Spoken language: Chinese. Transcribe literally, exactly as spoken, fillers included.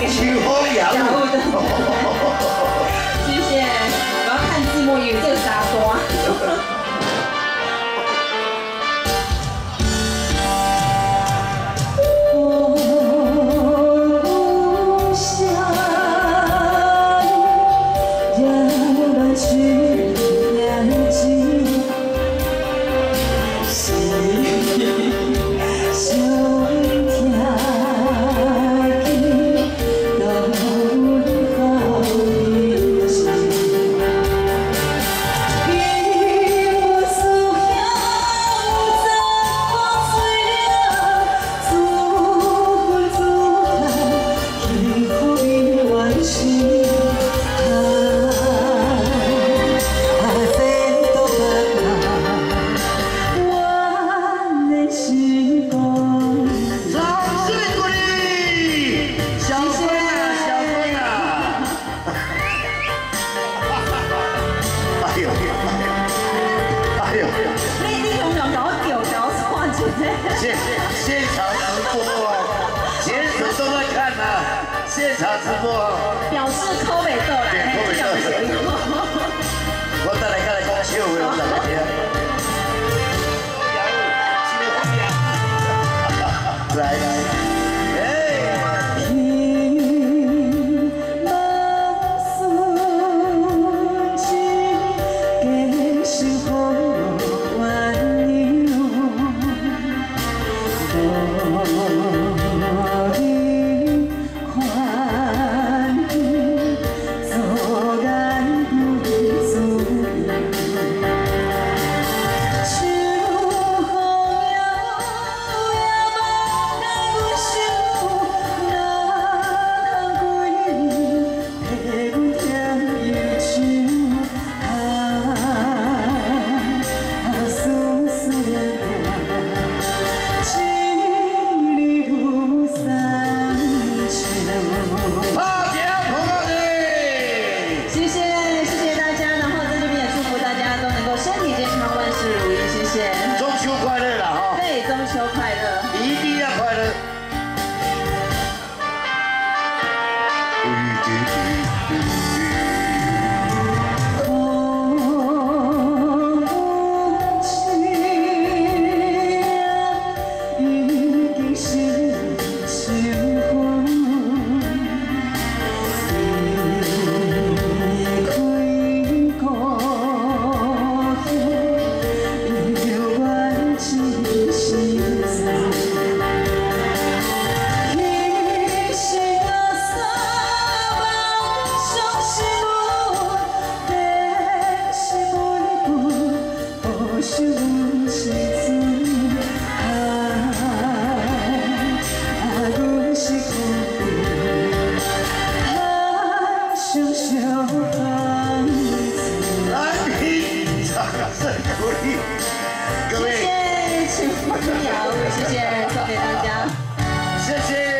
给秋风雅物的。谢谢，我要看字幕，以为这个傻瓜。 现现场直播哦，全省都在看呐，现场直播哦。 表示抠美豆啦， 对，抠美豆。我再来看来讲笑话，我再来听。来来。 中秋快乐了哈！ 对，中秋快乐， 一定要快乐。各位， 谢谢请不了，谢谢送给大家， 谢谢。